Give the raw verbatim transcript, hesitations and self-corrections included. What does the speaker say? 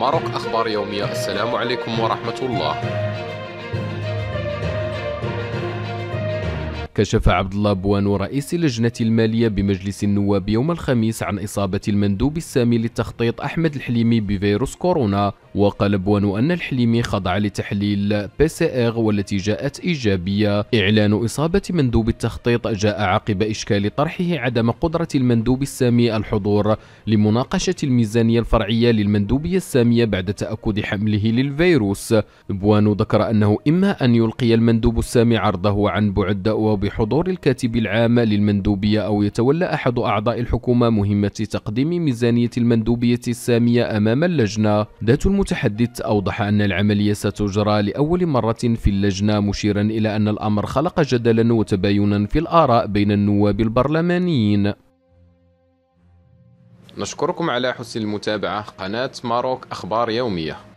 ماروك أخبار يومية. السلام عليكم ورحمة الله. كشف عبد الله بوانو رئيس اللجنة المالية بمجلس النواب يوم الخميس عن إصابة المندوب السامي للتخطيط أحمد الحليمي بفيروس كورونا. وقال بوانو أن الحليمي خضع لتحليل بي سي إر والتي جاءت إيجابية. إعلان إصابة مندوب التخطيط جاء عقب إشكال طرحه عدم قدرة المندوب السامي الحضور لمناقشة الميزانية الفرعية للمندوبية السامية بعد تأكد حمله للفيروس. بوانو ذكر أنه إما أن يلقي المندوب السامي عرضه عن بعد وبحضور الكاتب العام للمندوبية، أو يتولى أحد أعضاء الحكومة مهمة تقديم ميزانية المندوبية السامية أمام اللجنة. ذات المتحدث أوضح أن العملية ستجرى لأول مرة في اللجنة، مشيرا إلى أن الأمر خلق جدلا وتباينا في الآراء بين النواب البرلمانيين. نشكركم على حسن المتابعة. قناة ماروك أخبار يومية.